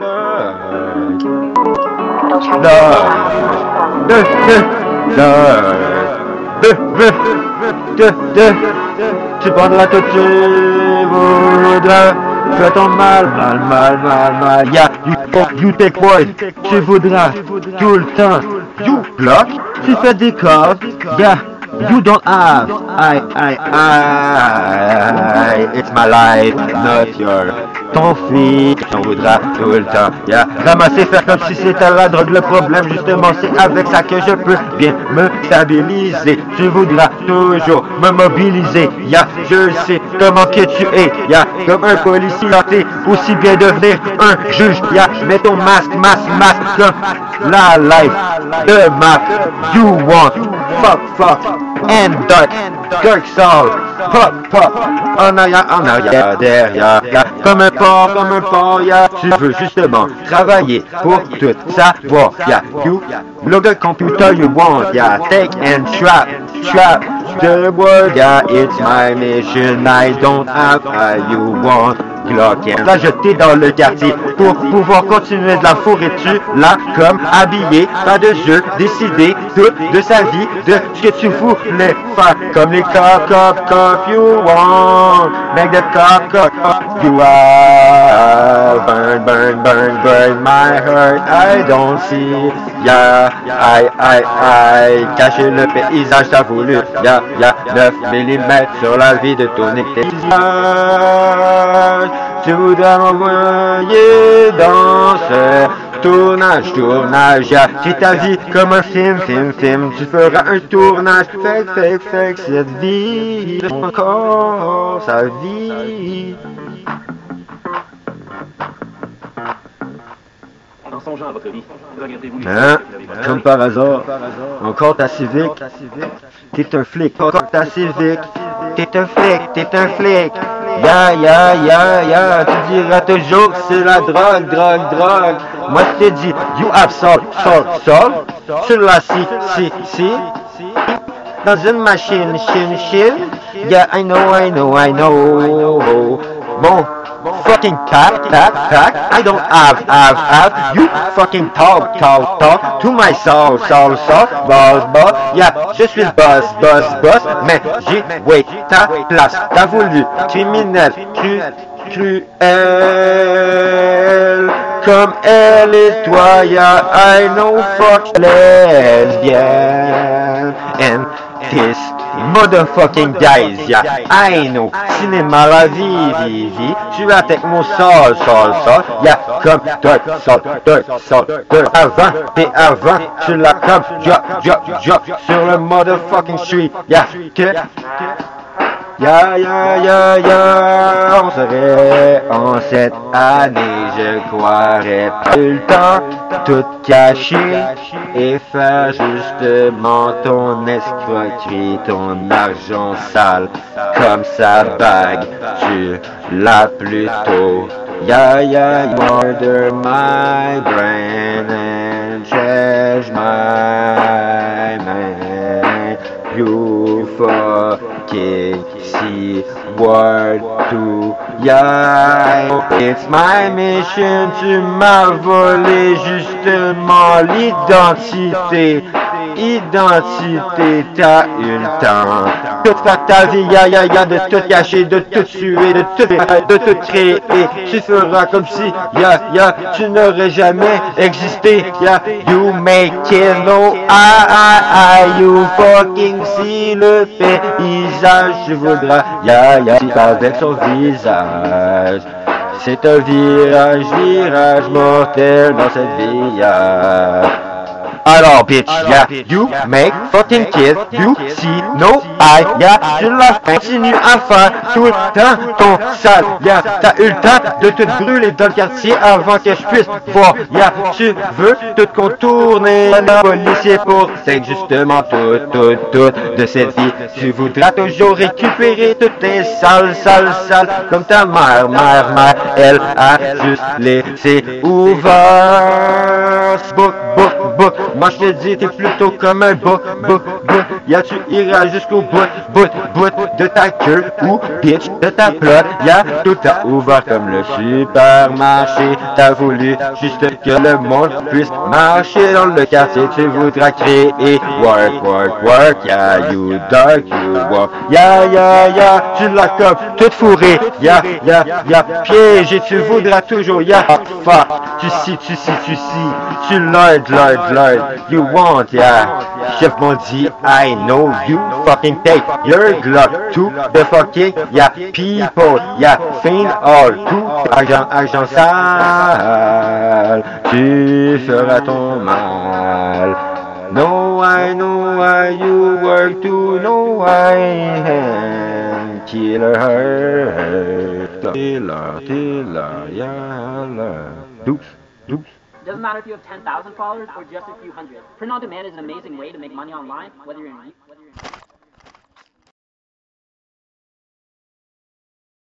Tu prendras tout tu voudras. Fais ton mal, yeah, you take what tu voudras, tout le temps. You block, tu fais des corps, yeah. You don't have, it's my life, not your. Ton fils, on voudra tout le temps, yeah. Ramasser, faire comme si c'était la drogue, le problème justement c'est avec ça que je peux bien me stabiliser. Tu voudras toujours me mobiliser, yeah. Je sais comment que tu es, yeah. Comme un policier, t'es aussi bien devenir un juge, yeah. Mets ton masque, comme la life de Mac. You want, fuck, and dot, Kirk Saul, pop, en arrière, derrière, comme un porc, yeah. Tu veux justement travailler pour tout savoir, yeah. You look at computer you want, yeah. Take and trap the world, yeah. It's my mission, I don't have you want. La jeter dans le quartier pour pouvoir continuer de la fourrer dessus, là comme habillé, pas de jeu, décider tout de sa vie, de ce que tu voulais faire, comme les cock you want, make the cock you are, burn my heart, I don't see, yeah, I, cacher le paysage t'as voulu, yeah, 9 mm sur la vie de ton éclairage. Tu voudrais m'envoyer dans ce tournage, yeah. J'ai ta vie comme un film, tu feras un tournage, fake, cette vie, encore sa vie. Hein? Comme par hasard, encore ta civique, t'es un flic, encore ta civique, t'es un flic. Yeah, tu diras toujours que c'est la drogue. Moi je te dis, you have salt, tu l'as si, dans une machine, yeah, I know, bon, fucking tac, I don't have, you fucking talk, to my soul, boss, yeah, je suis le boss, mais j'ai, wait, ta place, t'as voulu, criminel, cruel, comme elle et toi, yeah, I know, fuck, lesbian, and this motherfucking guys, yeah, I know, cinéma la vie, tu as avec mon sol, yeah, comme dirt, avant, tu l'as comme drop, sur le motherfucking street, yeah, on serait en cette année, je croirais pas le temps, tout cacher et faire justement ton escroquerie, ton argent sale, comme sa bague, tu l'as plutôt, murder my brain and change my mind, you fucking see word to it's my mission, tu m'as volé justement l'identité, t'as eu le temps, toute faire ta vie, de tout cacher, de tout tuer, de tout créer, tu feras comme si, tu n'aurais jamais existé, you make it, no, you fucking see le paysage, tu voudras, avec son visage, c'est un virage mortel dans cette vie, Alors, bitch, you make fucking kids, you see no eye, tu la continues à faire tout le temps ton sale, t'as eu le temps de te brûler dans le quartier avant que je puisse voir, tu veux tout contourner, le policier pour, c'est justement tout de cette vie, tu voudras toujours récupérer toutes tes sales, comme ta mère, elle a juste laissé ouvert, book, bout. Moi je te dis, t'es plutôt comme un bout. Ya tu iras jusqu'au bout de ta queue ou bitch de ta plot. Ya tout a ouvert comme le supermarché. T'as voulu juste que le monde puisse marcher dans le quartier. Tu voudras créer work. Ya you dark, you walk. Ya, tu l'as comme toute fourrée. Ya, piégé, tu voudras toujours. Ya, fuck, tu lord, you want, ya. Chef m'a dit, I know you fucking take your glove to the fucking, ya, people, ya, fiend all, tout argent sale, tu feras ton mal. No, I know why you work to, no, I am killer Killer, yeah, doops. Doesn't matter if you have 10,000 followers or just a few hundred. Print on demand is an amazing way to make money online, whether you're in